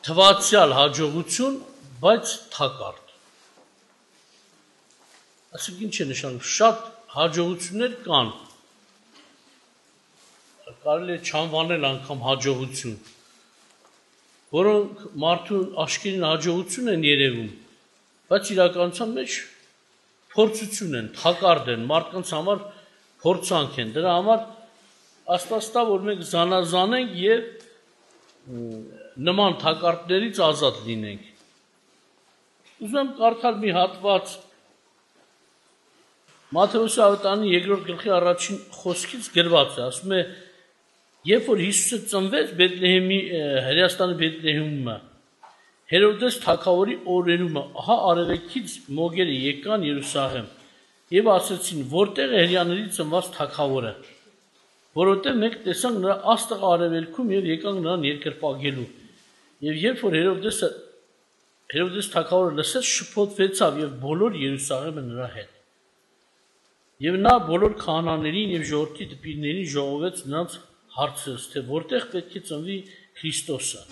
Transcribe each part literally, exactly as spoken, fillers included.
թվացյալ հաջողություն, բայց թակարդ։ Այսինքն ինչ է նշանակում, շատ հաջողություններ կան, կարելի է չանվանել անգամ հաջողություն, որոնք մարդու աչքերին հաջողություն են երևում, բայց իրականության մեջ փորձություն են, թակարդ են, մարդկանց համար փորձանք են, դրա համար Աստված տա, որ մենք զանազանենք եւ նման թակարդներից ազատ լինենք։ Ուզում եմ կարդալ մի հատված Մատթեոս ավետարանի երկրորդ գլխի առաջին խոսքից գրված է, ասում է, երբ որ Հիսուսը ծնվեց Բեթլեհեմի Հրեաստանի Բեթլեհեմում, Հերովդես թագավորի օրերում, ահա արևելքից մոգերը եկան Երուսաղեմ եւ ասացին, որտեղ է հрьяաների ծնված թագավորը, որովհետեւ մենք տեսանք նրա աստղը արևելքում եւ եկանք նրան երկրպագելու։ Եվ երբ որ Հերովդեսը Հերովդես թագավորը լսեց, շփոթվեցավ եւ բոլոր Երուսաղեմը նրա հետ։ Եվ նա բոլոր քահանաներին եւ ժողովրդի դպիրներին ժողովեց նրանց հարցրեց, թե որտեղ պետք է ծնվի Քրիստոսը։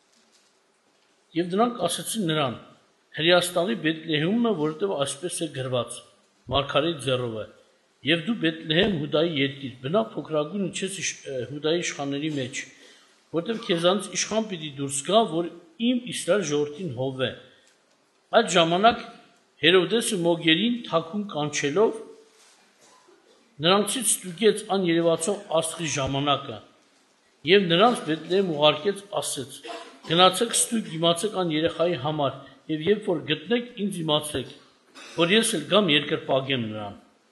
Եվ նրանք ասացին նրան. Հրեաստանի Բեթլեհեմը, որովհետև այսպես է գրված, Մարգարեի ձեռով է, եւ դու Բեթլեհեմ Հուդայի երկիր, բնա փոքրագույն իջես Հուդայի իշխանների մեջ, որովհետև քեզանից իշխան պիտի դուրս գա, որ իմ Իսրայել ժողովրդին հովե։ Այդ ժամանակ Հերովդեսը մոգերին թաքուն կանչելով նրանցից ստուգեց աներևացող աստղի ժամանակը եւ նրանց Բեթլեհեմ ուղարկեց, ասեց. Գնացեք ստույգ իմացեք ան երեխայի համար եւ երբ որ գտնեք ինձ իմացեք, որ ես էլ գամ երկրպագեմ նրան։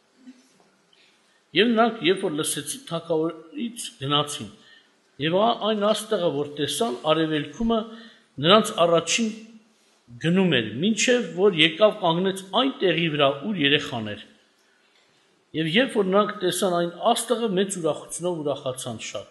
Եվ նրանք երբ որ լսեցին թագավորից գնացին եւ այն աստղը որ տեսան արևելքումը նրանց առաջին գնում էր, մինչեւ որ եկավ կանգնեց այն տեղի վրա, ուր երեխան էր։ Եվ երբ որ նրանք տեսան այն աստղը, մեծ ուրախությունով ուրախացան շատ։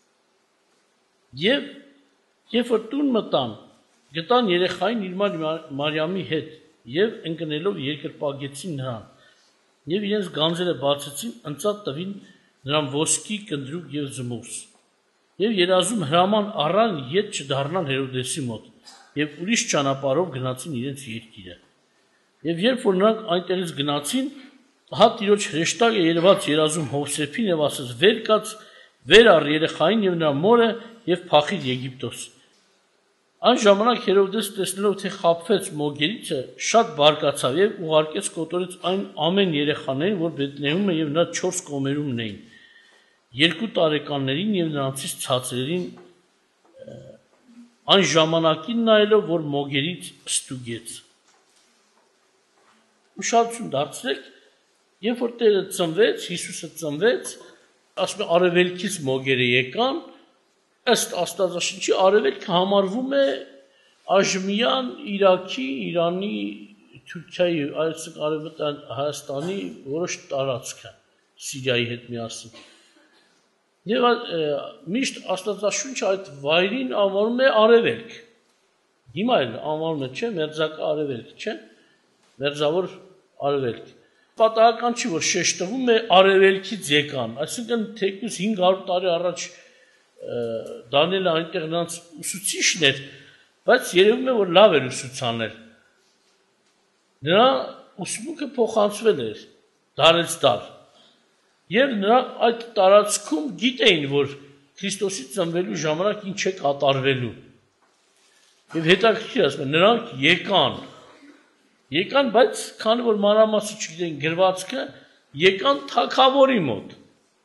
Եվ երբ որ տուն մտան, գտան երեխային իր Մարիամի հետ եւ ընկնելով երկրպագեցին նրան։ Եվ իրենց գանձերը բացեցին, ընծատ տվին նրան ոսկի, կնդրուկ եւ զմուռս։ Եվ երազում հրաման առան ետ չդառնալ Հերովդեսի մոտ եւ ուրիշ ճանապարհով գնացին իրենց երկիրը։ Եվ երբ որ նրանք այնտեղից գնացին, ահա Տիրոջ հրեշտակը երևաց երազում Հովսեփին եւ ասաց. «Վեր կաց, վեր առ երեխային եւ նրա մորը եւ փախիր Եգիպտոս»։ Այն ժամանակ Հերովդես տեսնելով թե խաբվեց մոգերիցը, շատ բարկացավ եւ ուղարկեց կոտորեց այն ամեն երեխաներին, որ Բեթլեհեմում եւ նրա չորս կողմերումն էին, երկու տարեկաններին եւ նրանցից ցածրերին, այն ժամանակին նայելով, որ մոգերից ստուգեց։ Ուշադրություն դարձրեք, երբ որ Տերը ծնվեց, Հիսուսը ծնվեց, ասում է արևելքից մոգերը եկան, ըստ Աստվածաշնչի արևելքը համարվում է Աժմյան, Իրաքի, Իրանի, Թուրքիայի, այսինքն արևմտյան Հայաստանի որոշ տարածքը, Սիրիայի հետ միասին։ Եվ միշտ Աստվածաշունչը այդ վայրին անվանում է արևելք։ Հիմա էլ անվանում է, չէ, մերձակա արևելք, չէ, մերձավոր արևելք։ Պատահական չի, որ շեշտվում է արևելքից եկան, այսինքն թեկուզ հինգ հարյուր տարի առաջ Դանիելը այնտեղ նրանց ուսուցիչն էր, բայց երևում է, որ լավ էր ուսուցանել։ Նրա ուսմունքը փոխանցվել էր դարից դար։ Եվ նրանք այդ տարածքում գիտեին, որ Քրիստոսի ծնվելու ժամանակ ինչ է կատարվելու։ Եվ հետաքրքիր ասում են, նրանք եկան, եկան, բայց քանի որ մանրամասն չգիտեն գրվածքը, եկան թագավորի մոտ։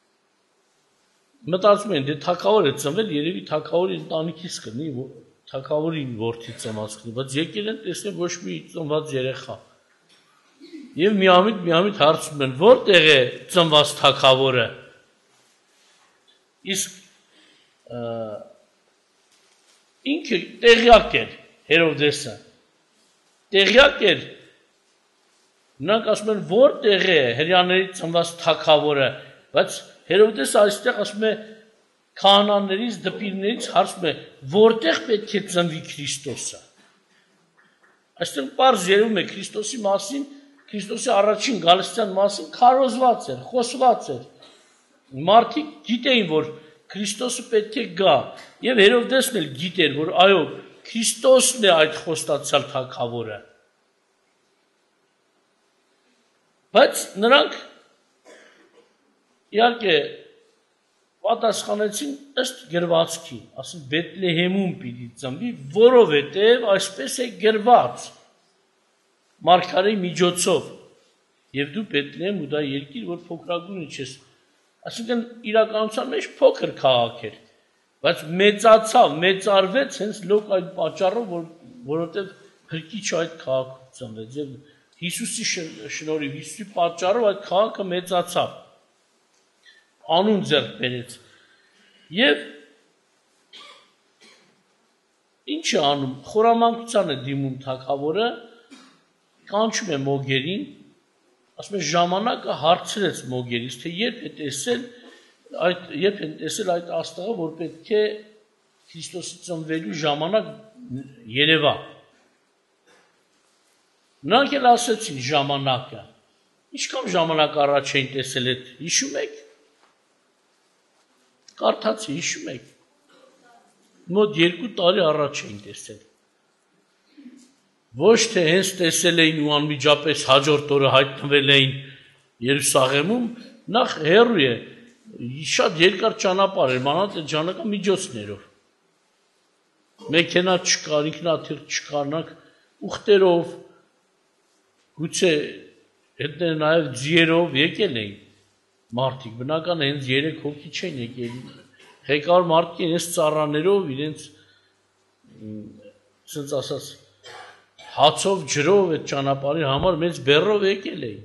Մտածում են, դե թագավոր է ծնվել, երևի թագավորի ընտանիքից կնի, թագավորի որդի ծնված կնի, բայց եկել են տեսնել ոչ մի ծնված երեխա։ Եվ միամիտ միամիտ հարցում են, որտեղ է ծնված թագավորը։ Իսկ ինքը տեղյակ էր Հերովդեսը։ Տեղյակ էր, նրանք ասում են, որտեղ է հրեաների ծնված թագավորը, բայց Հերովդեսը այստեղ ասում է քահանաներից, դպիրներից հարցում է, որտեղ պետք է ծնվի Քրիստոսը։ Այստեղ պարզ երևում է Քրիստոսի մասին, Քրիստոսի առաջին գալստյան մասին քարոզված էր, խոսված էր։ Մարդիկ գիտեին, որ Քրիստոսը պետք է գա, եւ Հերովդեսն էլ գիտեր, որ այո, Քրիստոսն է այդ խոստացյալ թագավորը։ Բայց նրանք իհարկե պատասխանեցին ըստ գրվածքի, ասեն Բեթլեհեմում պիտի ծնվի, որովհետև այսպես է գրված մարգարեի միջոցով, եւ դու Բեթլեհեմ ու դա երկիր, որ փոքրագույնը չես, այսինքն իրականության մեջ փոքր քաղաք էր, բայց մեծացավ, մեծարվեց հենց լոկ այդ պատճառով, որ որովհետև հրկիչ այդ քաղաքում ծնվեց եւ Հիսուսի շնորհիվ, Հիսուսի պատճառով այդ քաղաքը մեծացավ, անուն ձեռք բերեց եւ ինչ է անում, խորամանկության է դիմում թագավորը, կանչում է մոգերին, ասում է ժամանակը հարցրեց մոգերից, թե երբ է տեսել այդ երբ են տեսել այդ աստղը, որ պետք է Քրիստոսի ծնվելու ժամանակ երևա։ Նրանք էլ ասեցին ժամանակը։ Ինչքան ժամանակ առաջ էին տեսել այդ, հիշում եք։ Կարդացի, հիշում եք։ Մոտ երկու տարի առաջ էին տեսել։ Ոչ թե հենց տեսել էին ու անմիջապես հաջորդ օրը հայտնվել էին Երուսաղեմում, նախ հեռու է, շատ երկար ճանապարհ էր, մանավանդ այդ ժամանակամիջոցներով։ Մեքենա չկար, ինքնաթիռ չկար, նրանք ուխտերով, գուցե հետները նաև ձիերով եկել էին մարդիկ, բնական է հենց երեք հոգի չեն եկել, ղեկավար մարդիկ են հենց ծառաներով, իրենց ասենց ասած հացով, ջրով այդ ճանապարհի համար մեծ բեռով եկել էին։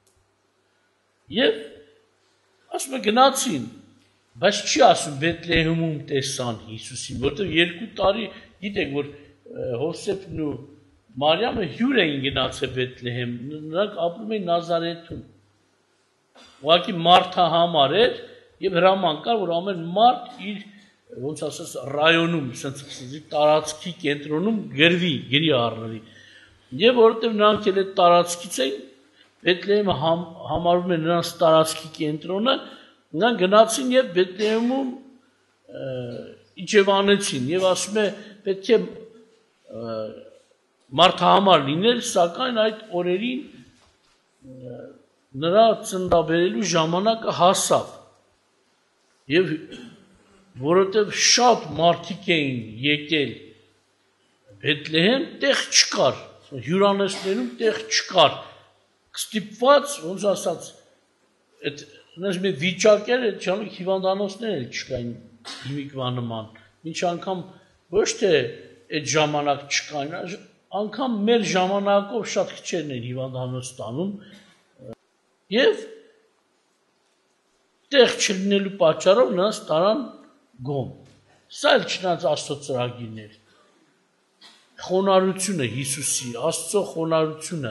Եվ ասում է գնացին, բայց չի ասում Բեթլեհեմում տեսան Հիսուսին, որտեղ երկու տարի գիտեք, որ Հովսեփն ու Մարիամը հյուր էին գնացել Բեթլեհեմ, նրանք ապրում էին Նազարեթում։ Ուղղակի մարդը համար էր եւ հրաման կար, որ ամեն մարդ իր ոնց ասած ռայոնում, ասած տարածքի կենտրոնում գրվի, գրի առնվի։ Եվ որովհետեւ նրանք էլ այդ տարածքից էին, Բեթլեհեմը համ, համարվում է նրանց տարածքի կենտրոնը, նրանք գնացին եւ Բեթլեհեմում իջևանեցին եւ ասում է պետք է մարդահամար լինել, սակայն այդ օրերին նրա ծննդաբերելու ժամանակը հասավ եւ որովհետեւ շատ մարդիկ էին եկել Բեթլեհեմ, տեղ չկար, հյուրանոցներում տեղ չկար, ստիպված, ոնց ասած, այդ նույնիսկ մի վիճակեր այդ ժամանակ հիվանդանոցներ էլ չկային հիմիկվա նման, ինչ անգամ ոչ թե այդ ժամանակ չկային, անգամ մեր ժամանակով շատ քիչերն են հիվանդանոց տանում եւ տեղ չլինելու պատճառով նրանց տարան գոմ։ Սա էլ չնայած Աստծո ծրագիրներ։ Խոնարհությունը Հիսուսի, Աստծո խոնարհությունը։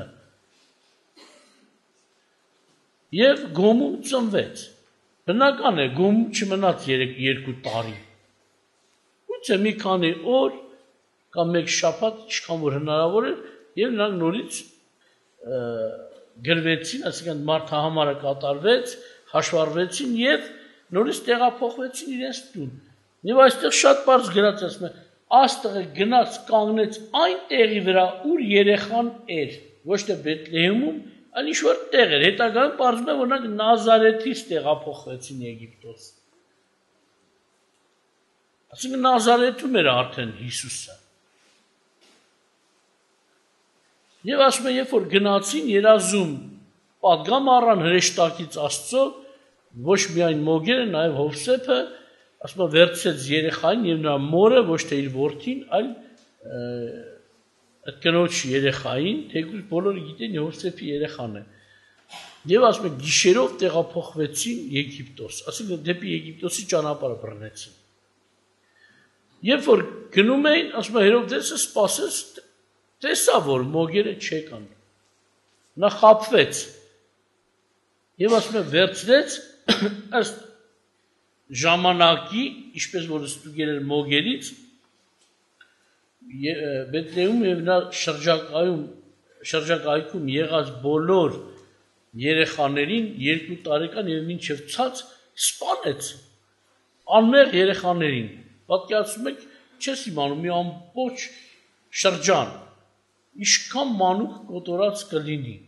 Եվ գոմում ծնվեց։ Բնական է, գոմում չմնաց երկու տարի։ Գուցե մի քանի օր կամ մեկ շաբաթ, ինչքան որ հնարավոր էր, եւ նրանք նորից գրվեցին, այսինքն մարդահամարը կատարվեց, հաշվառվեցին եւ նորից տեղափոխվեցին իրենց տուն։ Եվ այստեղ շատ բարձ գրած ասում է, աստղը գնաց կանգնեց այն տեղի վրա, ուր երեխան էր, ոչ թե Բեթլեհեմում, այլ ինչ որ տեղ էր։ Հետագայում պարզվում է, որ նրանք Նազարեթից տեղափոխվեցին Եգիպտոս։ Այսինքն Նազարեթում էր արդեն Հիսուսը։ Եվ ասում է, երբ որ գնացին երազում պատգամ առան հրեշտակից Աստծո, ոչ միայն մոգերը, նաև Հովսեփը, ասում է, վերցրեց երեխային եւ նրա մորը, ոչ թե իր որդին, այլ այդ կնոջ երեխային, թեկուզ բոլորը գիտեն Հովսեփի երեխան է։ Եվ ասում է, գիշերով տեղափոխվեցին Եգիպտոս, ասում է, դեպի Եգիպտոսի ճանապարհը բռնեցին։ Երբ որ գնում էին, ասում է, Հերովդեսը սպասեց, տեսա, որ մոգերը չեկան, նա խաբվեց եւ ասում է վերցրեց ըստ ժամանակի, ինչպես որ ստուգել էր մոգերից, Բեթլեհում եւ նա շրջակայքում շրջակայքում եղած բոլոր երեխաներին երկու տարեկան եւ մինչեւ ցած սպանեց անմեղ երեխաներին։ Պատկերացնում եք չես իմանում մի ամբողջ շրջան ինչքան մանուկ կոտորած կլինի։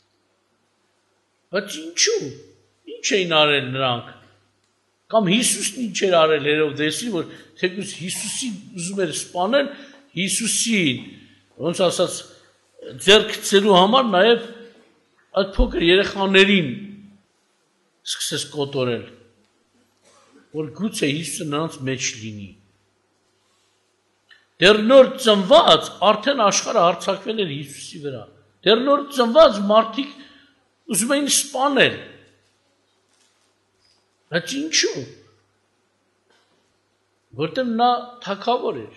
Բայց ինչու՞։ Ինչ էին արել նրանք։ Կամ Հիսուսն ինչ էր արել Հերովդեսին, որ թեկուզ Հիսուսին ուզում էր սպանել, Հիսուսին, ոնց ասած, ձեռք գցելու համար նաև այդ փոքր երեխաներին սկսեց կոտորել, որ գուցե Հիսուսը նրանց մեջ լինի։ Դեռ նոր ծնված արդեն աշխարհը հարձակվել էր Հիսուսի վրա։ Դեռ նոր ծնված մարդիկ ուզում էին սպանել։ Բայց ինչու՞։ Որտեղ նա թագավոր էր։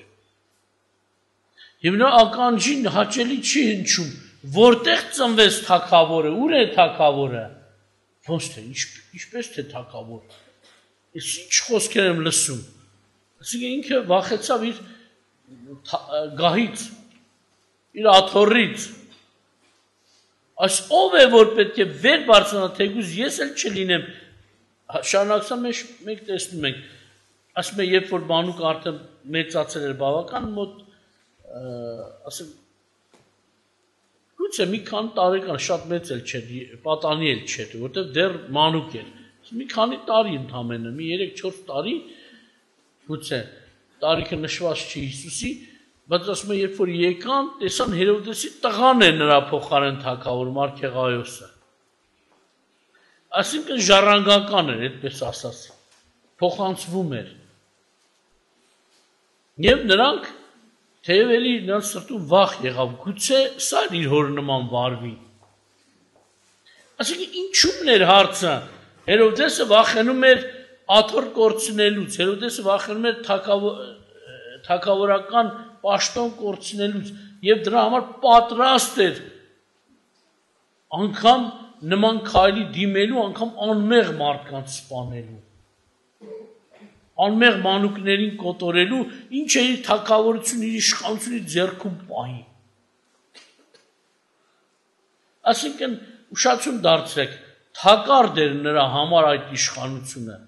Եվ նա ականջին հաճելի չի հնչում, որտեղ ծնվեց թագավորը, ուր է թագավորը։ Ոնց թե, ինչպես թե թագավոր։ Ես ինչ խոսքեր եմ լսում։ Այսինքն ինքը վախեցավ իր գահից, իր աթոռից։ Այս ով է, որ պետք է վեր բարձրանա, թեկուզ ես էլ չլինեմ։ Շարունակսա մենք տեսնում ենք, ասում է, երբ որ մանուկը արդեն մեծացել էր բավական մոտ, ասեմ, գուցե մի քանի տարեկան շատ մեծ էլ չէր, պատանի էլ չէր, որտեղ դեռ մանուկ էր։ Մի քանի տարի ընդամենը, մի երեք-չորս տարի, գուցե տարիքը նշված չի Հիսուսի, բայց ասում է, երբ որ եկան, տեսան Հերովդեսի տղան է նրա փոխարեն թագավորում, Արքեղայոսը։ Այսինքն ժառանգական էր, այդպես ասած, փոխանցվում էր։ Եվ նրանք, թեև էլի նրանց սրտում վախ եղավ, գուցե սա իր հոր նման վարվի։ Այսինքն ինչու՞մն էր հարցը։ Հերովդեսը վախենում էր աթոռ կորցնելուց, Հերովդեսը վախենում էր թագավորական պաշտոն կորցնելուց եւ դրա համար պատրաստ էր անգամ նման քայլի դիմելու, անգամ անմեղ մարդկանց սպանելու, անմեղ մանուկներին կոտորելու, ինչ է իր թագավորությունը, իր իշխանությունը ձեռքում պահի։ Այսինքն ուշադրություն դարձրեք, թակարդ էր նրա համար այդ իշխանությունը,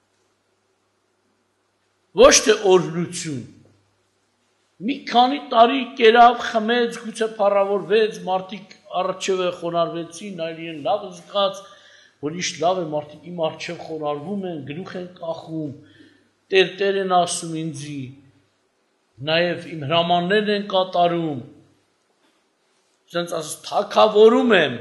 ոչ թե օրհնություն։ Մի քանի տարի կերավ, խմեց, գուցե փառավորվեց, մարդիկ առջևը խոնարհվեցին, այլ իրեն լավ զգաց, որ ինչ լավ է, մարդիկ իմ առջև խոնարհվում են, գլուխ են կախում, Տեր Տեր են ասում ինձի, նաև իմ հրամաններն են կատարում, ասենց ասած թագավորում եմ։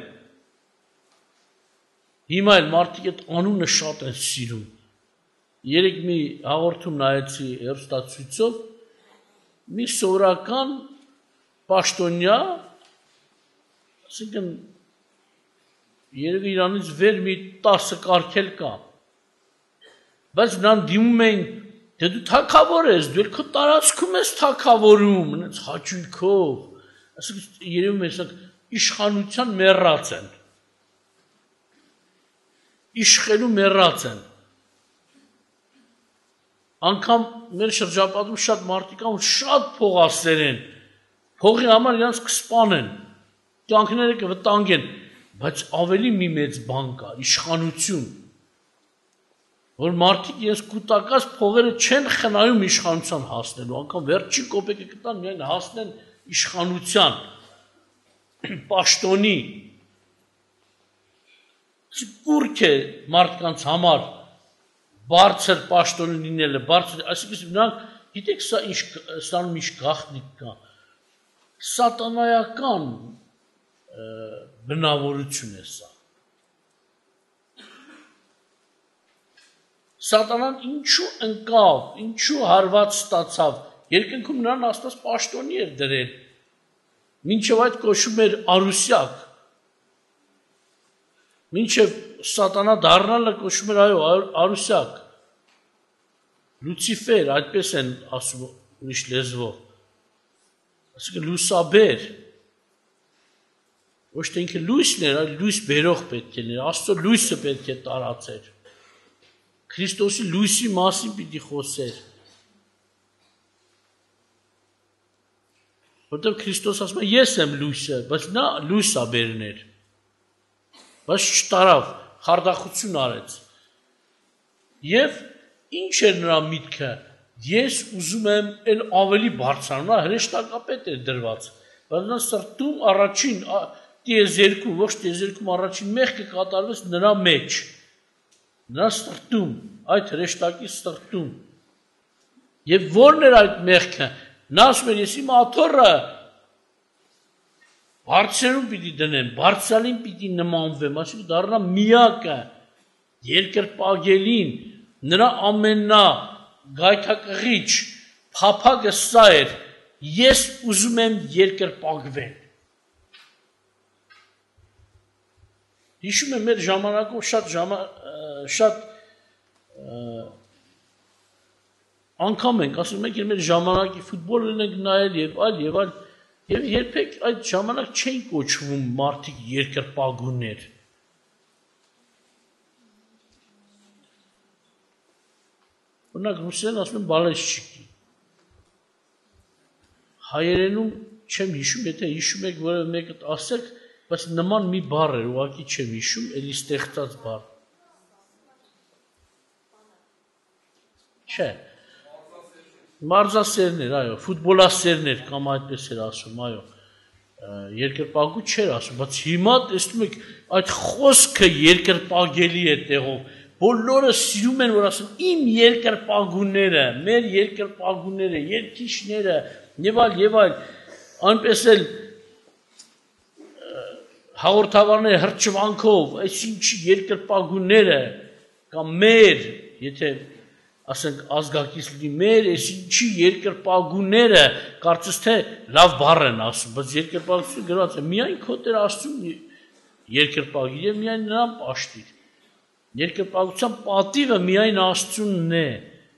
Հիմա էլ մարդիկ այդ անունը շատ են սիրում։ Երեք մի հաղորդում նայեցի հեռուստացույցով, մի սովորական պաշտոնյա, ասենքն երևի իրանից վեր մի տասը կարգել կա, բայց նրան դիմում էին, դե դու թագավոր ես, դու քո տարածքում ես թագավորում, այնց հաճույքով, ասենք երևում է իշխանության մեռած են, իշխելու մեռած են։ Անգամ մեր շրջապատում շատ մարդիկ կան, շատ փողասեր են, փողի համար իրանց կսպանեն, կյանքները կվտանգեն, բայց ավելի մի մեծ բան կա, իշխանություն, որ մարդիկ իրենց կուտակած փողերը չեն խնայում իշխանության հասնելու, անգամ վերջին կոպեկը կտան միայն հասնեն իշխանության, պաշտոնի, կուրք է մարդկանց համար, բարձր պաշտոնի լինելը, բարձր, այսինքն նրանք, գիտեք սա ինչ, սանում ինչ գաղտնիք կա, սատանայական բնավորություն է սա։ Սատանան ինչու ընկավ, ինչու հարված ստացավ, երկնքում նրան Աստված պաշտոնի էր դրել, մինչև այդ կոչվում էր արուսյակ, մինչև սատանա դառնալը կոչվում էր այո արուսյակ, Լուցիֆեր, այդպես են ասում ուրիշ լեզվով, ասիկը լուսաբեր, ոչ թե ինքը լույսն էր, այլ լույս բերող պետք է ներ, Աստծո լույսը պետք է տարածեր, Քրիստոսի լույսի մասին պիտի խոսեր, որտեղ Քրիստոս ասում է ես եմ լույսը, բայց նա լույսա բերներ, բայց չտարավ, խարդախություն արեց, և ինչ էր նրա միտքը, Ես ուզում եմ էլ ավելի բարձրանա, հրեշտակապետ է դրված, բայց նա սրտում առաջին տիեզերքում, ոչ տիեզերքում առաջին մեղքը կատարվեց նրա մեջ, նրա սրտում, այդ հրեշտակի սրտում, և որն էր այդ մեղքը, նա ասում էր, ես իմ աթոռը բարձրերում պիտի դնեմ, բարձրալին պիտի նմանվեմ, այսինքն դառնա միակը, երկրպագելին, նրա ամենա գայթակղիչ, փափագը սա էր, ես ուզում եմ երկրպագվել։ Հիշում եմ մեր ժամանակում շատ ժամա, շատ անգամ ենք, ասում ենք, մեր ժամանակի ֆուտբոլն ենք նայել և այլ և այլ, և երբեք այդ ժամանակ չէին կոչվում մարդիկ երկրպագուներ։ Օրինակ ռուսերեն ասում են բալեշչիկի։ Հայերենում չեմ հիշում, եթե հիշում եք որևէ մեկը ասեք, բայց նման մի բառ էր, ուղղակի չեմ հիշում, էլի ստեղծած բառ։ Չէ։ Մարզասերներ, այո, ֆուտբոլասերներ կամ այդպես էր ասում, այո։ Երկրպագու չէր ասում, բայց հիմա տեսնում եք այդ խոսքը երկրպագելի է տեղով։ Բոլորը սիրում են, որ ասեն իմ երկրպագուները, մեր երկրպագուները, երգիչները, եւ այլ եւ այլ, այնպես էլ հաղորդավարները հրճվանքով, այս ինչի երկրպագուները կամ մեր, եթե ասենք ազգակից լինի մեր, այս ինչի երկրպագուները, կարծես թե լավ բառ են ասում, բայց երկրպագություն գրված է, միայն քո Տեր Աստծուն երկրպագիր եւ միայն նրան պաշտիր։ Երկրպագության պատիվը միայն Աստծունն է։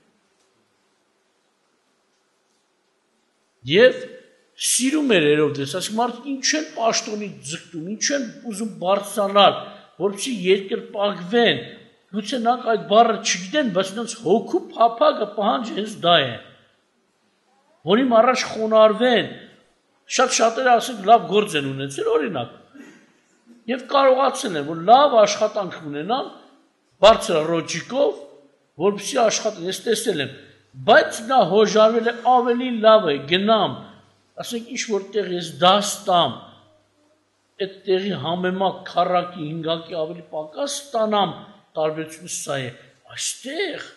Եվ սիրում էր Հերովդես, ասում մարդիկ ինչ են պաշտոնի ձգտում, ինչ են ուզում բարձրանալ, որպեսզի երկրպագվեն, գուցե նրանք այդ բառը չգիտեն, բայց նրանց հոգու փափագը պահանջը հենց դա է, որին առաջ խոնարհվեն, շատ շատերը ասենք լավ գործ են ունեցել, օրինակ, եւ կարողացել են, որ լավ աշխատանք ունենան, բարձր ռոճիկով, որպեսզի աշխատեն, ես տեսել եմ, բայց նա հոժարվել է ավելի լավ է, գնամ, ասենք ինչ որտեղ ես դաս տամ, այդ տեղի համեմատ քառակի, հինգակի ավելի պակաս ստանամ, տարբերությունը սա է, այստեղ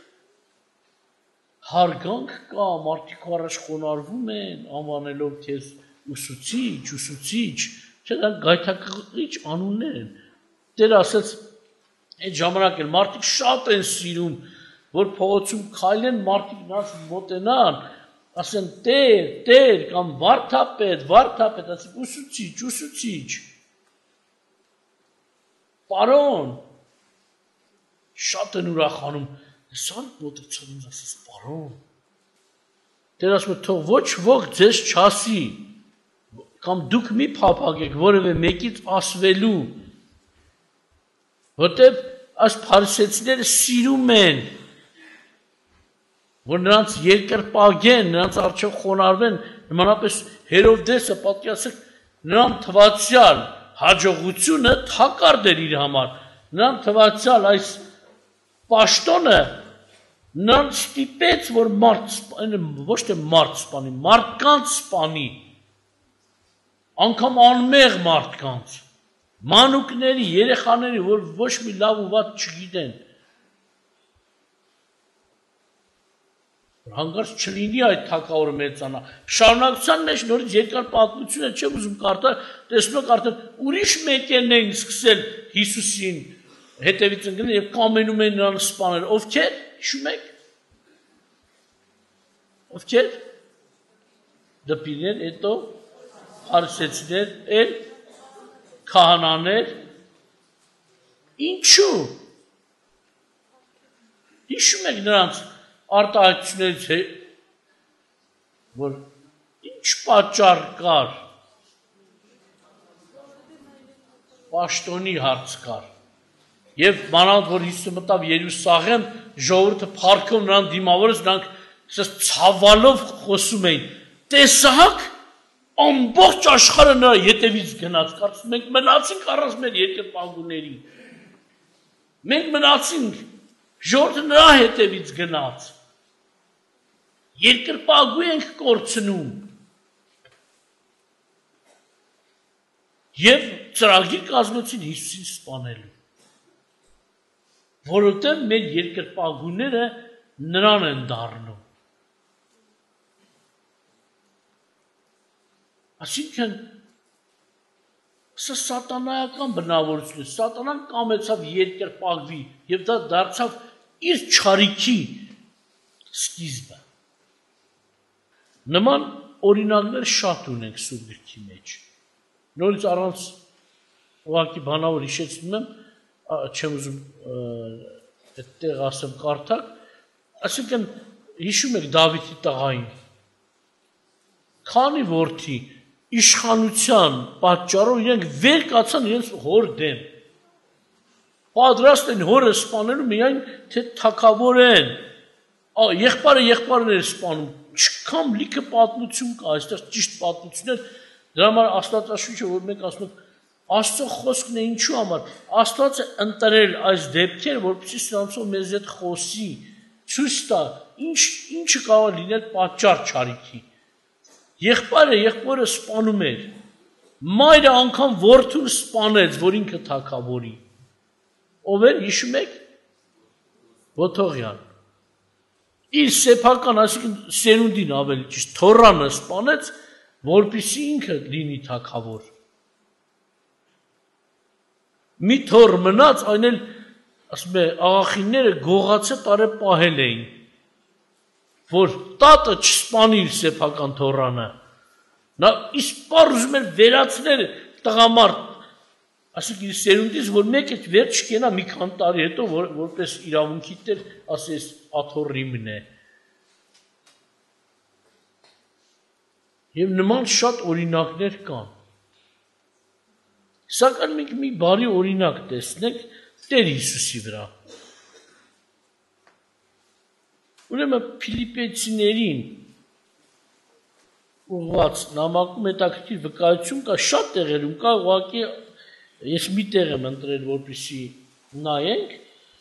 հարգանք կա, մարդիկ առաջ խոնարհվում են, անվանելով քեզ ուսուցիչ, ուսուցիչ, չէ՞ դա գայթակղիչ անուններ են։ Տեր ասաց, այդ ժամանակ էլ մարդիկ շատ են սիրում, որ փողոցում քայլեն, մարդիկ նրանց մոտենան, ասեն Տեր, Տեր կամ վարդապետ, վարդապետ, ասեն ուսուցիչ, ուսուցիչ։ Պարոն, շատ են ուրախանում, սան մոտեցան ինձ ասես պարոն։ Տեր ասում է թող ոչ ոք ձեզ չասի, կամ դուք մի փափագեք որևէ մեկից ասվելու, որտեվ այս փարիսեցիները սիրում են, որ նրանց երկրպագեն, նրանց առջև խոնարհվեն, նմանապես Հերովդեսը պատկերացրեք նրան թվացյալ հաջողությունը թակարդ էր իր համար, նրան թվացյալ այս պաշտոնը նրան ստիպեց, որ մարդ սպանի, ոչ թե մարդ սպանի, մարդկանց սպանի, անգամ անմեղ մարդկանց, մանուկների, երեխաների, որ ոչ մի լավ ու վատ չգիտեն, հանգարց չլինի այդ թագավորը մեծանա, շարունակության մեջ նորից երկար պատմությունը չեմ ուզում կարդալ, տեսնում եք արդեն ուրիշ մեկերն են սկսել Հիսուսին հետևից ընկնել եւ կամենում են նրան սպանել, ովքեր, հիշում եք, ովքեր, դպիներ, հետո փարիսեցիներ, էլ քահանաներ, ինչու, հիշում եք նրանց արտահայտություններից է, որ ինչ պատճառ կար, պաշտոնի հարց կար, և մանավանդ, որ Հիսուսը մտավ Երուսաղեմ, ժողովուրդը փառքով նրան դիմավորեց, նրանք ցավալով խոսում էին, տեսակ, ամբողջ աշխարհը նրա ետևից գնաց, կարծում մենք մնացինք առանց մեր երկրպագուների, մենք մնացինք, ժողովուրդը նրա հետևից գնաց, երկրպագու ենք կորցնում։ Եվ ծրագիր կազմեցին Հիսուսին սպանելու։ Որովհետև մեր երկրպագուները նրան են դառնում։ Այսինքն սա սատանայական բնավորություն է, սատանան կամեցավ երկրպագվի եւ դա դարձավ իր չարիքի սկիզբը։ Նման օրինակներ շատ ունենք Սուրբ Գրքի մեջ։ Նորից առանց ուղղակի բանավոր հիշեցնում եմ, չեմ ուզում այդտեղ ասեմ կարդակ, այսինքն հիշում եք Դավիթի տղային, քանի որդի իշխանության պատճառով իրենք վեր կացան իրենց հոր դեմ, պատրաստ են հորը սպանելու միայն թե թագավորեն, եղբայրը եղբայրն էր սպանում, չքամ լիքը պատմություն կա, այստեղ ճիշտ պատմություններ, դրա համար Աստվածաշունչը որ մենք ասում ենք Աստծո խոսքն է ինչու համար, Աստված է ընտրել այս դեպքեր, որպեսզի սրանցով մեզ հետ խոսի, ցույց տա, ինչ ինչը կարող է լինել պատճառ չարիքի։ Եղբայրը եղբորը սպանում էր, մայրը անգամ որդուն սպանեց, որ ինքը թագավորի։ Ով էր, հիշում եք, Ոթողյան։ Իր սեփական, այսինքն սերունդին ավելի ճիշտ, Թորրանը սպանեց, որպեսզի ինքը լինի թագավոր։ Մի թոր մնաց, այն էլ, ասում է, աղախինները գողացե տարե պահել էին, որ տատը չսպանի իր սեփական Թորրանը։ Նա իսպար ուզում էր վերացնել տղամարդ, ասենք իր սերունդից, որ մեկ էլ վեր չկենա մի քանի տարի հետո, որ, որպես իրավունքի տեր, ասես աթոռիմն է։ Եվ նման շատ օրինակներ կան։ Սակայն մենք մի բարի օրինակ տեսնենք Տեր Հիսուսի վրա։ Ուրեմն Փիլիպպեցիներին ուղղված նամակում հետաքրքիր վկայություն կա, շատ տեղերում կա, ուղղակի ես մի տեղ եմ ընտրել, որպեսզի նայենք։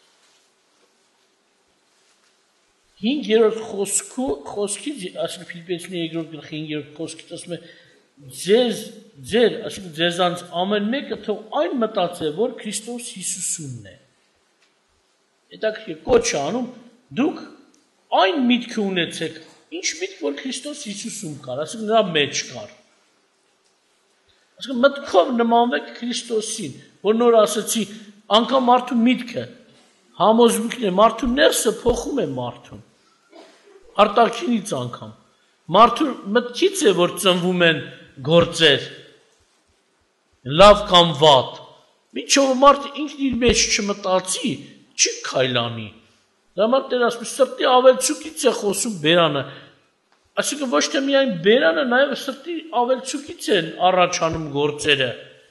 Հինգերորդ խոսքից, այսինքն Փիլիպպեցիների երկրորդ գլխի հինգերորդ խոսքից ասում է ձեզ ձեր, այսինքն ձեզանց ամեն մեկը թող այն մտածե, որ Քրիստոս Հիսուսումն է։ Հետաքրքիր կոչ է անում, դուք այն միտքը ունեցեք, ինչ միտք, որ Քրիստոս Հիսուսում կար, այսինքն նրա մեջ կար։ Այսինքն մտքով նմանվեք Քրիստոսին, որ նոր ասացի, անգամ մարդու միտքը, համոզմունքն է, մարդու ներսը փոխում է մարդուն։ Արտաքինից անգամ։ Մարդու մտքից է, որ ծնվում են գործեր, լավ կամ վատ, միջով մարդը ինքն իր մեջ չմտածի, չի քայլանի, դրա համար Տեր ասում, սրտի ավելցուկից է խոսում բերանը, այսինքն ոչ թե միայն բերանը, նաև սրտի ավելցուկից են առաջանում գործերը,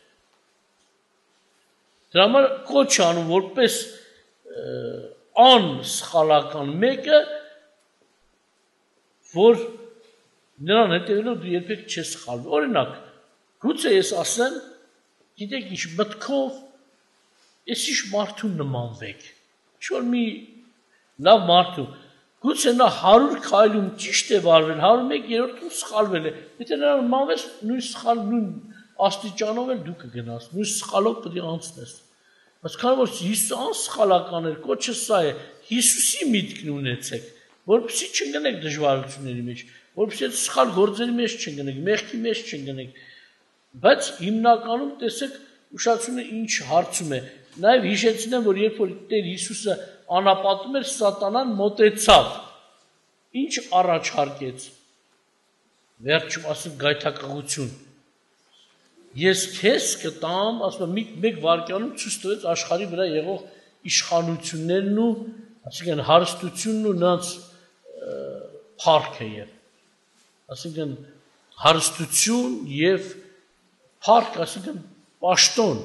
դրա համար կոչ անում, որպես անսխալական մեկը, որ նրան հետևելով դու երբեք չես սխալվի։ Օրինակ, գուցե ես ասեմ, գիտեք ինչ, մտքով ես ինչ մարդու նմանվեք, ինչ-որ մի լավ մարդու, գուցե նա հարյուր քայլում ճիշտ է վարվել, հարյուր մեկ երրորդում սխալվել է, եթե նրան նմանվես նույն սխալ, նույն աստիճանով էլ դու կգնաս, նույն սխալով պետք է անցնես։ Բայց քանի որ Հիսուսը անսխալական էր, կոչը սա է, Հիսուսի միտքն ունեցեք, որպեսզի չընկնեք դժվարությունների մեջ, որպեսզի սխալ գործերի մեջ չընկնեք, մեղքի մեջ չընկնեք, բայց հիմնականում տեսեք ուշադրությունը ինչ հարցում է, նաև հիշեցնեմ, որ երբ որ Տեր Հիսուսը անապատում էր, սատանան մոտեցավ, ինչ առաջարկեց, վերջում ասում գայթակղություն, ես քեզ կտամ, ասում եմ, մեկ վայրկյանում ցույց տվեց աշխարհի վրա եղող իշխանություններն ու, այսինքն հարստությունն ու նրանց փառքը եւ, այսինքն հարստություն եւ փառք, այսինքն պաշտոն,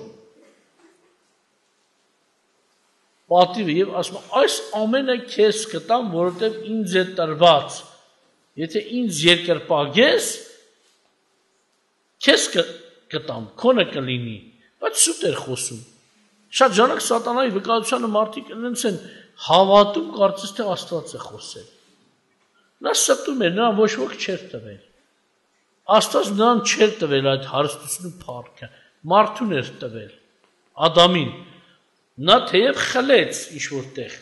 պատիվը եւ ասում եմ, այս ամենը քեզ կտամ, որովհետեւ ինձ է տրված, եթե ինձ երկրպագես, քեզ կտամ, քոնը կլինի, բայց սուտ էր խոսում։ Շատ ժամանակ սատանայի վկայությանը մարդիկ այնց են հավատում, կարծես թե Աստված է խոսել։ Նա ստում էր, նրան ոչ ոք չէր տվել։ Աստված նրան չէր տվել այդ հարստություն ու փառքը, մարդուն էր տվել, Ադամին։ Նա թեև խլեց ինչ-որ տեղ,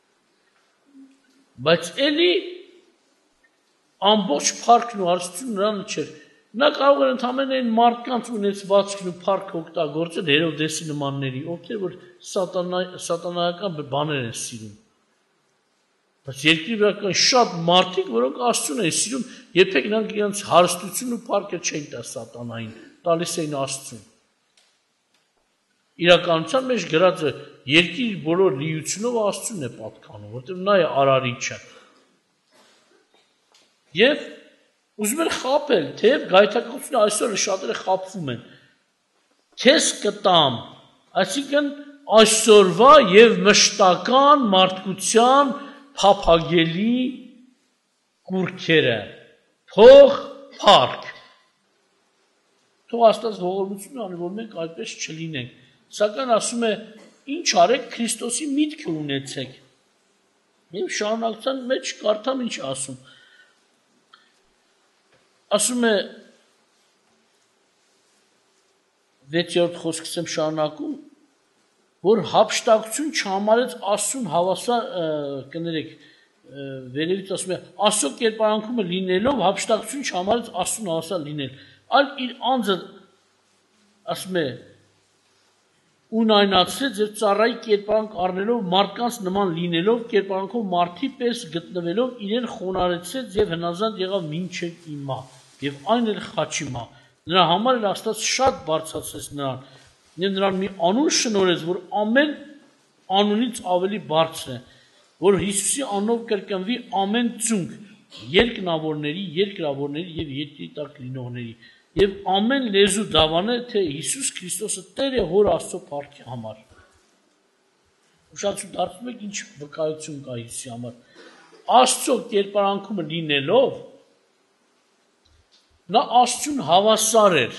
բայց էլի ամբողջ փառքն ու հարստությունը նրան չէր։ Նա կարող էր ընդամենը այն մարդկանց ունեցվածքն ու փառքը օգտագործել Հերովդեսի նմանների, ովքեր որ սատանայական բաներ են սիրում։ Բայց երկրի վրա կան շատ մարդիկ, որոնք Աստծուն են սիրում, երբեք նրանք իրենց հարստություն ու փառքը չեն տա սատանային, տալիս էին Աստծուն։ Իրականության մեջ գրած է երկրի բոլոր լիությունով Աստծուն է պատկանում, որտեղ նա է արարիչը։ Եվ ուզում են խաբել, թեև գայթակղությունը այսօր շատերը խաբվում են։ Քեզ կտամ, այսինքն այսօրվա եւ մշտական մարդկության փափագելի կուրքերը, փող, փառք։ Թող Աստված ողորմություն անի, որ մենք այդպես չլինենք։ Սակայն ասում է, ինչ արեք, Քրիստոսի միտքը ունեցեք։ Եվ շարունակության մեջ կարդամ ինչ ասում։ Ասում է վեցերորդ խոսքից եմ շարունակում, որ հափշտակություն չհամարեց Աստծուն հավասար կներեք, վերևից ասում է, Աստծո կերպարանքումը լինելով հափշտակություն չհամարեց Աստծուն հավասար լինել, այլ իր անձը ասում է ունայնացրեց եւ ծառայի կերպարանք առնելով մարդկանց նման լինելով կերպարանքով մարդի պես գտնվելով իրեն խոնարհեցրեց եւ հնազանդ եղավ մինչեւ հիմա եւ այն էլ խաչի մահ նրա համար էլ Աստված շատ բարձրացրեց նրան եւ նրան մի անուն շնորհեց որ ամեն անունից ավելի բարձր է որ Հիսուսի անունով կրկնվի ամեն ծունկ երկնավորների երկրավորների եւ երկրի տակ լինողների եւ ամեն լեզու դավանե թե Հիսուս Քրիստոսը Տեր է հոր Աստծո փառքի համար։ Ուշադրություն դարձնում եք ինչ վկայություն կա Հիսուսի համար։ Աստծո կերպարանքումը լինելով նա Աստծուն հավասար էր։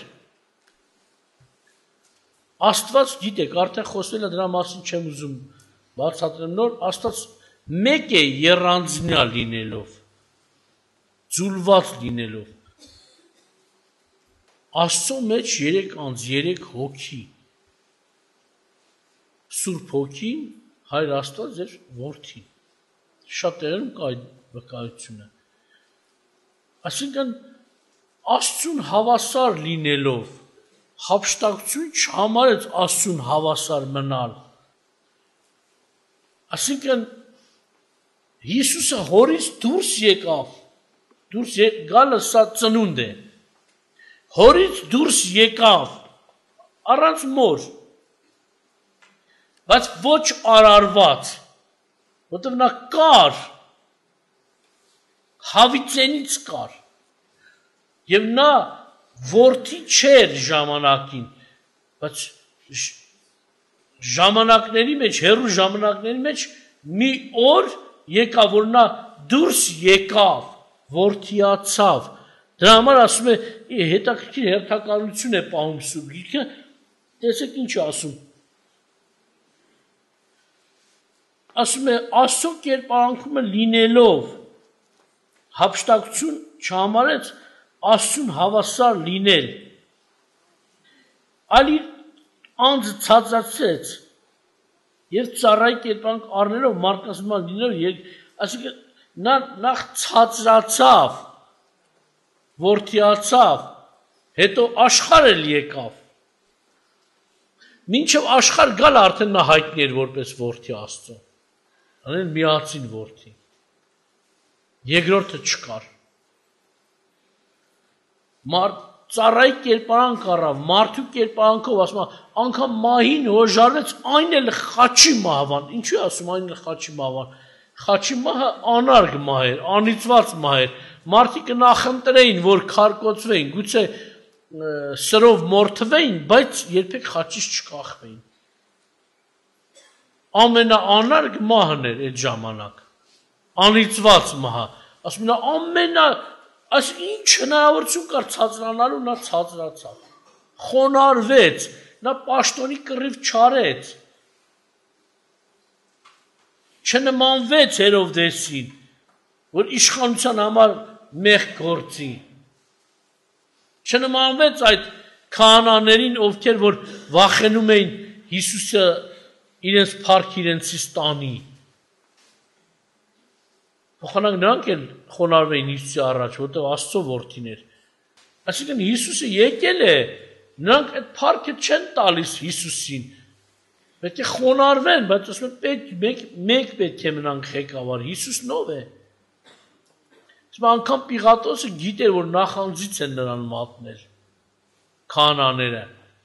Աստված գիտեք, արդեն խոսել է դրա մասին չեմ ուզում բացատրեմ նոր, Աստված մեկ է եռանձնյա լինելով, ձուլված լինելով։ Աստծո մեջ երեք անձ, երեք հոգի։ Սուրբ հոգին, Հայր Աստված էր որդին։ Շատ տեղերում կա այդ վկայությունը։ Այսինքն Աստծուն հավասար լինելով, հափշտակություն չհամարեց Աստծուն հավասար մնալ։ Այսինքն Հիսուսը հորից դուրս եկավ, դուրս գալը սա ծնունդ է։ Հորից դուրս եկավ, առանց մոր, բայց ոչ արարված, որտեղ նա կար, հավիծենից կար, և նա որդի չէր ժամանակին, բայց ժամանակների մեջ, հեռու ժամանակների մեջ մի օր եկավ, որ նա դուրս եկավ, որդիացավ, դրա համար ասում է, հետաքրքիր հերթականություն է պահում Սուրբ Գիրքը, տեսեք ինչ ասում։ Ասում է, Աստծո կերպարանքումը լինելով, հափշտակություն չհամարեց Աստծուն հավասար լինել, այլ իր անձը ցածրացրեց եւ ծառայի կերպարանք առնելով մարդկանց նման լինելով, այսինքն նա նախ ցածրացավ, որդիացավ, հետո աշխարհ էլ եկավ։ Մինչև աշխարհ գալ արդեն նա հայտնի էր որպես որդի Աստծո։ Անեն միածին որդի։ Երկրորդը չկար։ Մարդ ծառայի կերպարանք առավ, մարդու կերպարանքով ասում է, անգամ մահին հոժարվեց, այն էլ խաչի մահվան։ Ինչու ասում այն էլ խաչի մահվան։ Խաչի մահը անարգ մահ էր, անիծված մահ էր։ Մարդիկը նախընտրեին, որ քարկոծվեին, գուցե սրով մորթվեին, բայց երբեք խաչից չկախվեին։ Ամենաանարգ մահն էր այդ ժամանակ, անիծված մահը, ասում նա ամենա, այս ինչ հնարավորություն կար ցածրանալու, նա ցածրացավ, խոնարհվեց, նա պաշտոնի կռիվ չարեց, չնմանվեց Հերովդեսին, որ իշխանության համար մեղք գործի։ Չնմանվեց այդ քահանաներին, ովքեր որ վախենում էին Հիսուսը իրենց փառք իրենցից տանի։ Փոխանակ նրանք էլ խոնարհվեին Հիսուսի առաջ, որտեղ Աստծո որդին էր։ Այսինքն Հիսուսը եկել է, նրանք այդ փառքը չեն տալիս Հիսուսին։ Պետք է խոնարհվեն, բայց ասում են պետք մեկ մեկ պետք է մնանք ղեկավար։ Հիսուսն ով է։ Իսկ անգամ Պիղատոսը գիտեր, որ նախանձից են նրան մատնել քահանաները։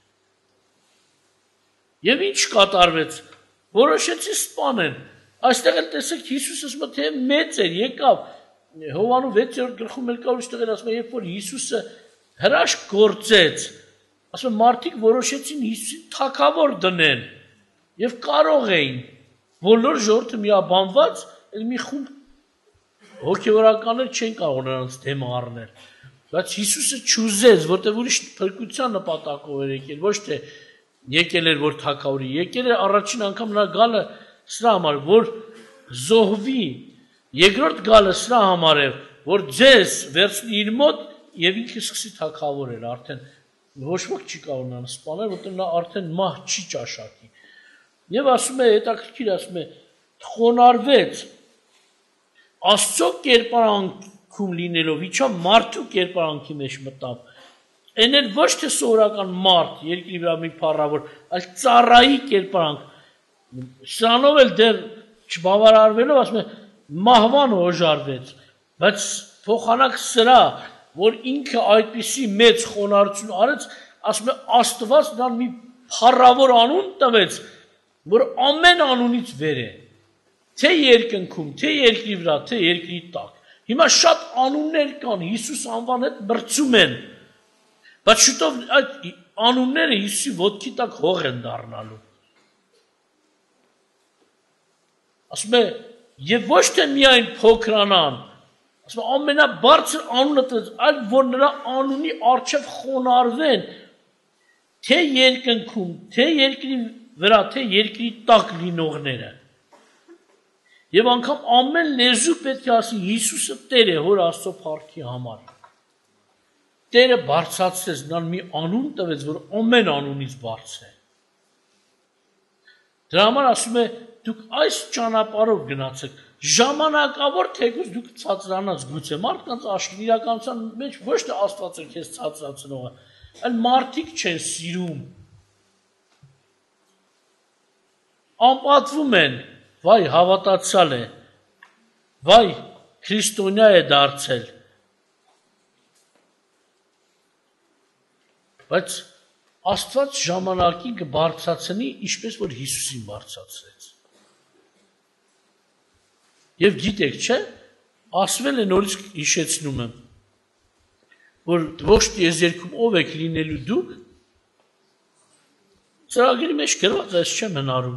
Եվ ինչ կատարվեց, որոշեցի սպանեն։ Այստեղ էլ տեսեք Հիսուսը ասում է, թե մեծ էր, եկավ Հովհաննես վեցերորդ գլխում էլ կա ուստեղ էլ ասում է, երբ որ Հիսուսը հրաշք գործեց, ասում է մարդիկ որոշեցին Հիսուսին թագավոր դնեն եւ կարող էին բոլոր ժողովուրդը միաբանված էլ մի խումբ հոգեվորականներ չեն կարող նրանց դեմ առնել, բայց Հիսուսը չուզեց, որտեղ ուրիշ փրկության նպատակով էր եկել, ոչ թե եկել էր որ թագավորի, եկել էր առաջին անգամ նա գալը սրա համար, որ զոհվի, երկրորդ գալը սրա համար է, որ ձեզ վերցնի իր մոտ եւ ինքը սկսի թագավորել, արդեն ոչ ոք չի կարող նրան սպանել, որտեղ նա արդեն մահ չի ճաշակի։ Եվ ասում է, հետաքրքիր ասում է, խոնարհվեց Աստծո կերպարանքում լինելով, իջավ մարդու կերպարանքի մեջ մտավ։ Այն էլ ոչ թե սովորական մարդ, երկրի վրա մի փառավոր, այլ ծառայի կերպարանք։ Սրանով էլ դեռ չբավարարվելով, ասում է, մահվան հոժարվեց, բայց փոխանակ սրա, որ ինքը այդպիսի մեծ խոնարհություն արեց, ասում է, Աստված նրան մի փառավոր անուն տվեց, որ ամեն անունից վեր է, թե երկնքում, թե երկրի վրա, թե երկրի տակ։ Հիմա շատ անուններ կան, Հիսուս անվան հետ բրծում են, բայց շուտով այդ անունները Հիսուսի ոտքի տակ հող են դառնալու։ Ասում է, եւ ոչ թե միայն փոքրանան, ասում է, ամենաբարձր անունը տվեց, այլ որ նրա անունի առջև խոնարհվեն, թե երկնքում, թե երկրի վրա, թե երկրի տակ լինողները։ Եվ անգամ ամեն լեզու պետք է ասի Հիսուսը Տեր է հոր Աստծո փառքի համար։ Տերը բարձրացրեց, նրան մի անուն տվեց, որ ամեն անունից բարձր է։ Դրա համար ասում է, դուք այս ճանապարհով գնացեք, ժամանակավոր թեկուզ դուք ցածրանաց գուցե, մարդկանց աշխարհի իրականության մեջ ոչ թե Աստված է քեզ ցածրացնողը, այլ մարդիկ չեն սիրում։ Անպատվում են, վայ հավատացյալ է, վայ քրիստոնյա է դարձել։ Բայց Աստված ժամանակին կբարձրացնի, ինչպես որ Հիսուսին բարձրացրեց։ Եվ գիտեք, չէ, ասվել է նորից հիշեցնում եմ, որ ոչ տիեզերքում ով եք լինելու դուք, ծրագրի մեջ գրված այս չեմ հնարում։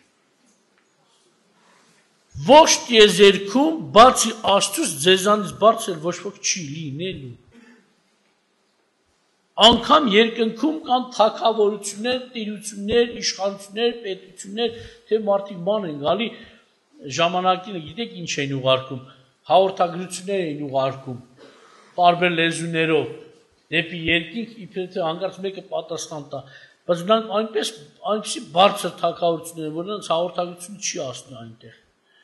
Ոչ տիեզերքում բացի Աստծուց ձեզանից բարձր ոչ ոք չի լինելու։ Անկամ երկնքում կան թագավորություններ, տիրություններ, իշխանություններ, պետություններ, թե մարդիկ բան են գալի, ժամանակին գիտեք ինչ են ուղարկում, հաղորդագրություններ են ուղարկում, տարբեր լեզուներով, դեպի երկինք, իբր թե հանկարծ մեկը պատասխան տա, բայց նրանք այնպես այնպեսի բարձր թագավորություններ են, որ նրանց հաղորդագրությունը չի ասնում այնտեղ։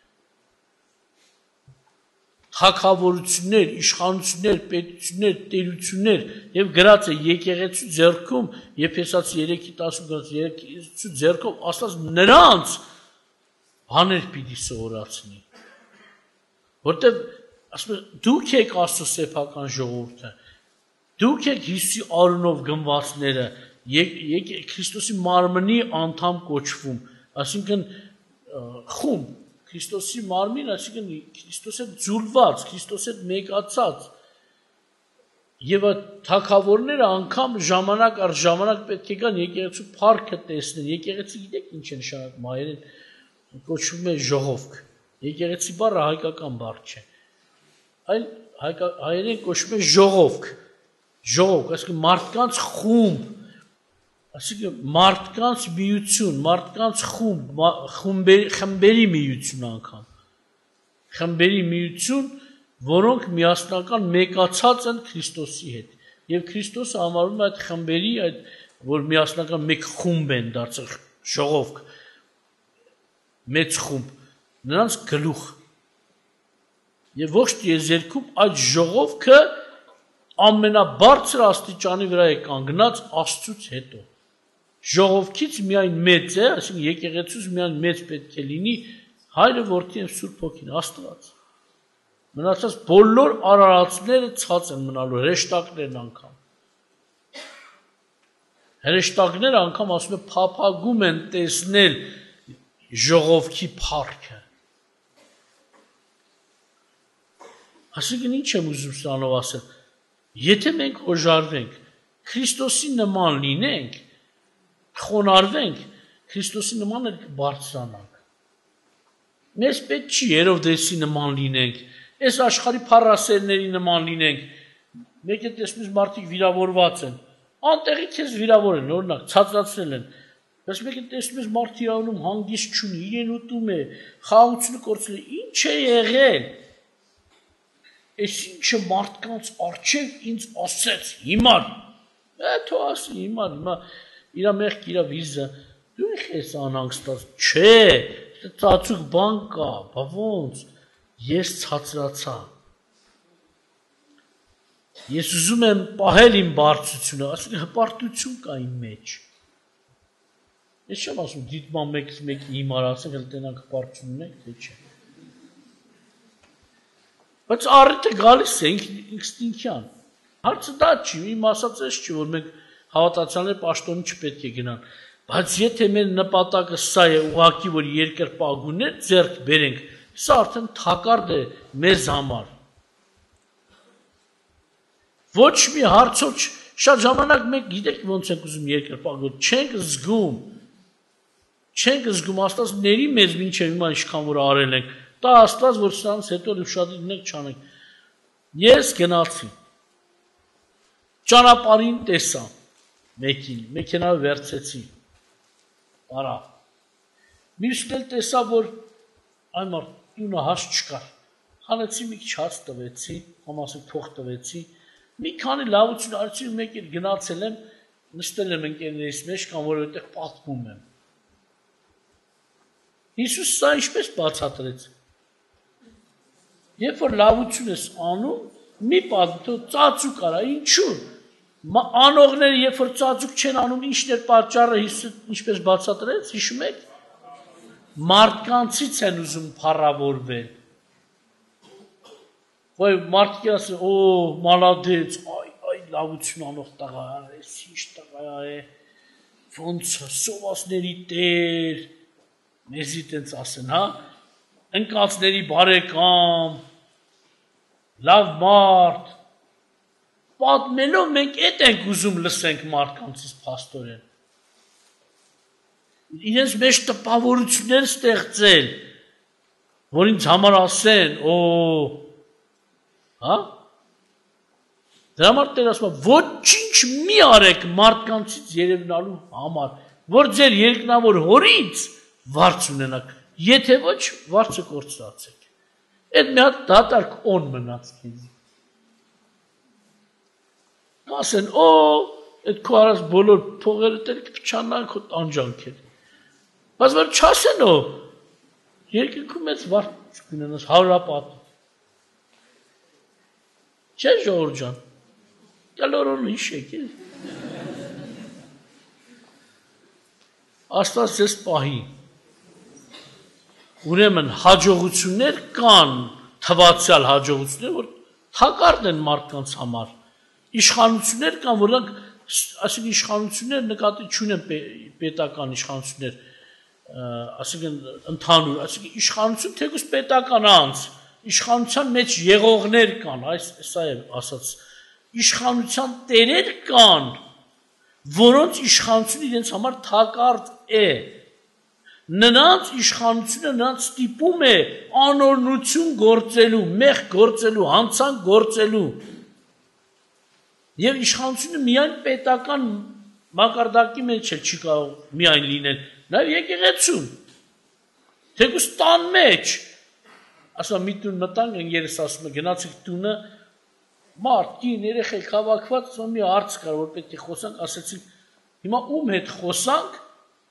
Թագավորություններ, իշխանություններ, պետություններ, տերություններ եւ գրած է եկեղեցու ձեռքում Եփեսացի երեքի տասը գրած եկեղեցու ձեռքով Աստված նրանց բաներ պիտի սովորացնի, որտեղ ասում է դուք եք Աստծո սեփական ժողովուրդը, դուք եք Հիսուսի արունով գնվածները, եք Քրիստոսի մարմնի անդամ կոչվում, այսինքն խումբ Քրիստոսի մարմին, այսինքն Քրիստոս հետ ձուլված, Քրիստոս հետ մեկացած, եւ այդ թագավորները անգամ ժամանակ առ ժամանակ պետք է գան եկեղեցու փառքը տեսնեն, եկեղեցի գիտեք ինչ է նշանակում հայերեն, կոչվում է ժողովք, եկեղեցի բառը հայկական բառ չէ, այլ հայերեն կոչվում է ժողովք, ժողովք, այսինքն մարդկանց խումբ, այսինքն մարդկանց միություն, մարդկանց խումբ, խմբերի, խմբերի միություն անգամ, խմբերի միություն որոնք միասնական մեկացած են Քրիստոսի հետ։ Եվ Քրիստոսը համարում է այդ խմբերի, այդ որ միասնական մեկ խումբ են դարձել, ժողով, մեծ խումբ, նրանց գլուխ։ Եվ ոչ տիեզերքում այդ ժողովքը ամենաբարձր աստիճանի վրա է կանգնած Աստծուց հետո։ Ժողովքից միայն մեծ է, այսինքն եկեղեցուց միայն մեծ պետք է լինի Հայրը, Որդին և Սուրբ Հոգին, Աստված։ Մնացած բոլոր արարածները ցած են մնալու, հրեշտակներն անգամ։ Հրեշտակները անգամ ասում է փափագում են տեսնել ժողովքի փառքը։ Այսինքն ինչ եմ ուզում սրանով ասել, եթե մենք հոժարվենք, Քրիստոսի նման լինենք, խոնարհվենք, Քրիստոսի նման էլ կբարձրանանք։ Մեզ պետք չի Հերովդեսի նման լինենք, այս աշխարհի փառասերների նման լինենք։ Մեկը տեսնում ես մարդիկ վիրավորված են, անտեղի քեզ վիրավոր են, օրինակ ցածրացրել են։ Բայց մեկը տեսնում ես մարդ իրանում հանգիստ չունի, իրեն ուտում է, խաղաղությունը կորցրել է, ինչ է եղել։ Այս ինչը մարդկանց առջև ինձ ասեց հիմար։ Էթո ասի հիմար, հիմա իրա մեղք, իրա վիզը, դու ես անհանգստած, չէ, ծածուկ բան կա, բա ոնց, ես ցածրացա։ Ես ուզում եմ պահել իմ բարձրությունը, ասենք հպարտություն կա իմ մեջ։ Ես չեմ ասում դիտման մեկից մեկի հիմար ասենք, էլ տենանք հպարտություն ունենք, թե չէ։ Բայց առիթը գալիս է ինքնինքյան։ Հարցը դա չի, իմ ասած էս չի, որ մենք հավատացյալները պաշտոնի չպետք է գնան։ Բայց եթե մեր նպատակը սա է, ուղղակի որ երկրպագուներ ձեռք բերենք, սա արդեն թակարդ է մեզ համար։ Ոչ մի հարցով շատ ժամանակ մենք գիտեք ոնց ենք ուզում երկրպագու, չենք զգում։ Չենք զգում, Աստված ների մեզ մինչև հիմա ինչքան որ արել ենք։ Դա Աստված, որ սրանց հետո ուշադրություն ունենք չանենք։ Ես գնացի։ Ճանապարհին տեսա մեկին, մեքենայով վերցեցի։ Արա։ Մյուսն էլ տեսա, որ այն մարդ տունը հաց չկար։ Խանեցի մի քիչ հաց տվեցի, համասիկ փող տվեցի։ Մի քանի լավություն արեցի, մեկ էլ գնացել եմ, նստել եմ ընկերներիս մեջ, կամ որ այդտեղ պատմում եմ։ Հիսուս սա ինչպես բացատրեց։ Երբ որ լավություն ես անում, մի պատմում, ծածուկ արա, ինչու՞։ Անողները, երբ որ ծածուկ չեն անում, ինչն էր պատճառը, Հիսուսը ինչպես բացատրեց, հիշում եք։ Մարդկանցից են ուզում փառավորվել։ Ոյ մարդիկ ասեն, օ, մալադեց, այ, այ, լավություն անող տղա է, ինչ տղա է, ոնց սովածների տեր, մեզի տենց ասեն, հա, ընկածների բարեկամ, լավ մարդ, պատմելով մենք էդ ենք ուզում լսենք մարդկանցից փաստորեն։ Իրենց մեջ տպավորություններ ստեղծել, որ ինձ համար ասեն, օ, հա, դրա համար Տեր ասում է, ոչինչ մի արեք մարդկանցից երևնալու համար, որ ձեր երկնավոր հորից վարձ ունենաք, եթե ոչ, վարձը կորցրացեք։ Այդ մի հատ դատարկ օն մնաց քեզ։ Ասեն, օ, այդ քո արած բոլոր փողերը տեղ կփչանան քո տանջանքեր։ Բայց որ չասեն, օ, երկնքում մեծ վարձ կունենաս հարապատ։ Չէ, ժողովուրդ ջան, կլորոն ինչ եք։ Աստված ձեզ պահի։ Ուրեմն հաջողություններ կան, թվացյալ հաջողություններ, որ թակարդ են մարդկանց համար։ Իշխանություններ կան, որոնք, այսինքն իշխանություններ նկատի չունեն պետական իշխանություններ, այսինքն ընդհանուր, այսինքն իշխանություն թեկուզ պետական անձ, իշխանության մեջ եղողներ կան, այս սա է ասած, իշխանության տերեր կան, որոնց իշխանությունը իրենց համար թակարդ է։ Նրանց իշխանությունը նրանց ստիպում է անօրնություն գործելու, մեղք գործելու, հանցանք գործելու։ Եվ իշխանությունը միայն պետական մակարդակի մեջ չի կարող միայն լինել, նաև եկեղեցում, թեկուզ տան մեջ, ասա մի տուն մտանք, ընկերս ասում է գնացիք տունը, մարդ, կին, երեխեք հավաքված, ասում մի հարց կար, որ պետք է խոսանք, ասեցին, հիմա ում հետ խոսանք,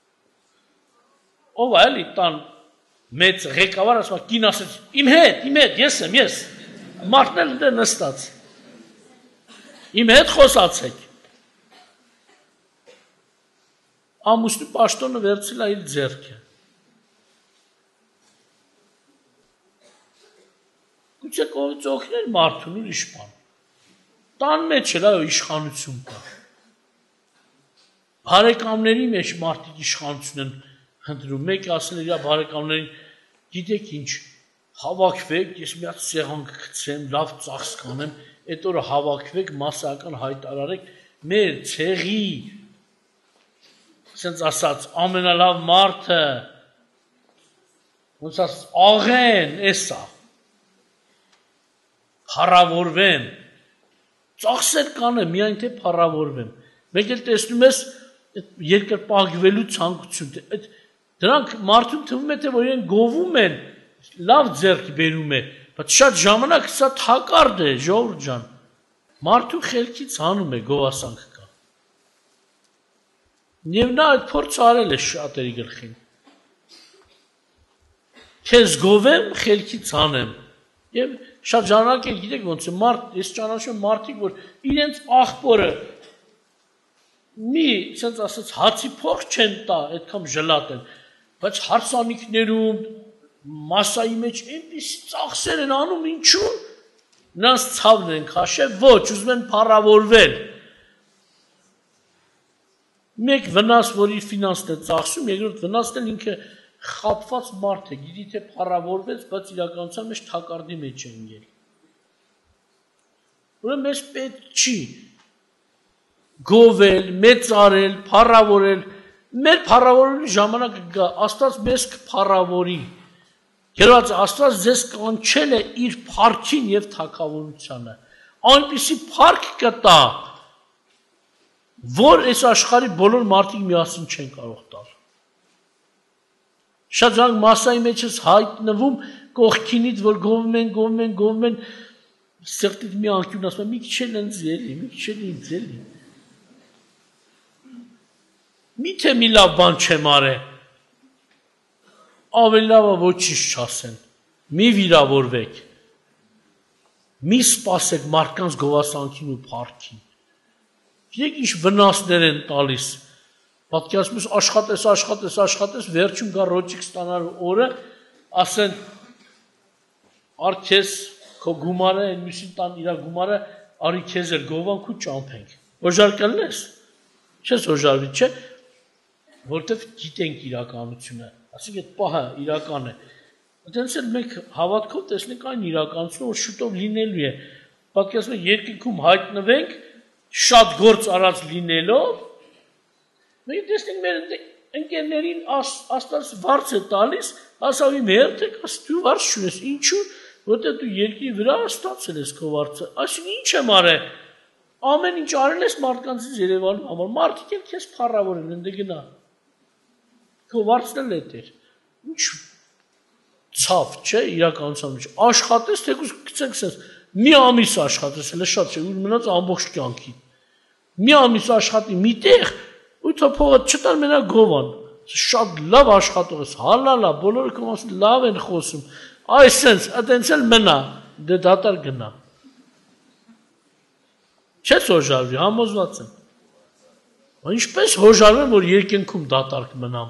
ով է էլի տան մեծ ղեկավար, ասում է, կին ասեց, իմ հետ, իմ հետ, ես եմ, ես, մարդն էլ դե նստած, իմ հետ խոսացեք, ամուսնու պաշտոնը վերցել է իր ձեռքը, Գուցե կողից օգնել մարդուն ուրիշ բան։ Տան մեջ էլ այո իշխանություն կա։ Բարեկամների մեջ մարդիկ իշխանություն են հնդրում։ Մեկը ասել է իր բարեկամներին, գիտեք ինչ, հավաքվեք, ես մի հատ սեղան կգցեմ, լավ ծախս կանեմ, այդ օրը հավաքվեք, մասսայական հայտարարեք, մեր ցեղի, ասենց ասած, ամենալավ մարդը, ոնց ասած, աղեն, էսա փառավորվեմ, ծախսեր կանեմ, միայն թե փառավորվեմ։ Մեկ էլ տեսնում ես երկրպագվելու ցանկություն։ Դրանք մարդուն թվում է, թե որ իրեն գովում են, լավ ձեռք բերում է, բայց շատ ժամանակ սա թակարդ է, ժողովուրդ ջան։ Մարդու խելքից հանում է գովասանք կա։ Եվ նա այդ փորձը արել է շատերի գլխին։ Քեզ գովեմ, խելքից հանեմ։ Եվ շատ ժամանակ էլ գիտեք ոնց է մարդ, ես ճանաչում եմ մարդիկ, որ իրենց աղբորը մի, ասենց ասած, հացի փող չեն տա, այդքան ժլատ են, բայց հարսանիքներում, մասայի մեջ այնպես ծախսեր են անում, ինչու՞, նրանց ցավն են քաշել, ոչ, ուզում են փառավորվել։ Մեկ վնաս, որ իր ֆինանսն է ծախսում, երկրորդ վնասն էլ ինքը խաբված մարդ է, գիտի թե փառավորվեց, բայց իրականության մեջ թակարդի մեջ է ընկել։ Ուրեմն մեզ պետք չի գովել, մեծարել, փառավորել, մեր փառավորելու ժամանակը գա, Աստված մեզ կփառավորի։ Գերված Աստված ձեզ կանչել է իր փառքին եւ թագավորությանը։ Այնպիսի փառք կտա, որ այս աշխարհի բոլոր մարդիկ միասին չեն կարող տալ։ Շատ ժամանակ մասայի մեջ ես հայտնվում կողքինից, որ գովում են, գովում են, գովում են, սրտիդ մի անկյուն ասում է, մի քիչ էլ ինձ էլի, մի քիչ էլ ինձ էլի։ Միթե մի լավ բան չեմ արել, ավելի լավ է ոչինչ չասեն, մի վիրավորվեք, մի սպասեք մարդկանց գովասանքին ու փառքին։ Գիտեք ինչ վնասներ են տալիս։ Պատկերացնում ես աշխատես, աշխատես, աշխատես, վերջում գա ռոճիկ ստանալ օրը, ասեն ար քեզ քո գումարը, այն մյուսին տան իր գումարը, արի քեզ էլ գովանք ու ճամփենք։ Հոժար կլնես։ Չես հոժարվի, չէ՞, որտեվ գիտենք իրականությունը, ասենք այդ պահը իրական է։ Այդպես էլ մենք հավատքով տեսնենք այն իրականությունը, որ շուտով լինելու է։ Պատկերացնում եք երկինքում հայտնվենք, շատ գործ արած լինելով, մենք տեսնենք մեր ընկերներին Աստված վարձ է տալիս, ասավ իմ հերթեք, ասա դու վարձ չունես, ինչու՞, որտեղ դու երկրի վրա ստացել ես քո վարձը, այսինքն ինչ եմ արել, ամեն ինչ արել ես մարդկանցից Երևանում համար, մարդիկ էլ քեզ փառավորել են, դե գնա, քո վարձն էլ էդ էր, ինչ ցավ, չէ, իրականության մեջ, աշխատես, թեկուզ գցենք սենց, մի ամիս աշխատես, հələ շատ չէ, ուր մնաց ամբողջ կյանքի, մի ամիս աշխատի մի տեղ, ու թա փողը չտան մենակ գովան, շատ լավ աշխատող ես, հալալա, բոլորը կոմասում լավ են խոսում, այսենց, այդենց էլ մնա, դե դատար գնա։ Չես հոժարվի, համոզված եմ։ Ինչպես հոժարվեմ, որ երկնքում դատար կմնամ։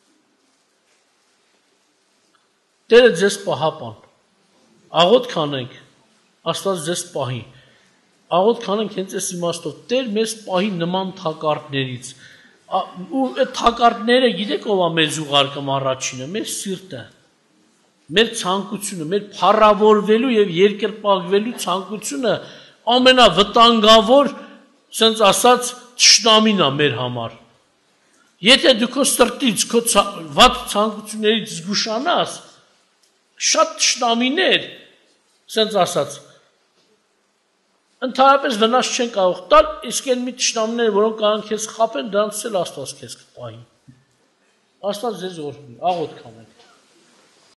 Տերը ձեզ պահապան, աղոտ կանենք, Աստված ձեզ պահի, աղոտ կանենք հենց այս իմաստով, Տեր մեզ պահի նման թակարդներից, ու այդ թակարդները գիտեք ով է մեզ ուղարկում առաջինը, մեր սիրտը, մեր ցանկությունը, մեր փառավորվելու եւ երկրպագվելու ցանկությունը ամենավտանգավոր, ասենց ասած, թշնամին է մեր համար։ Եթե դու քո սրտից, քո վատ ցանկություններից զգուշանաս, շատ թշնամիներ, ասենց ասած, ընդհանրապես վնաս չեն կարող տալ, իսկ այն մի թշնամիները, որոնք կարող քեզ խաբեն, դրանց էլ Աստված քեզ կպահի։ Աստված ձեզ օրհնի, աղոթք անենք։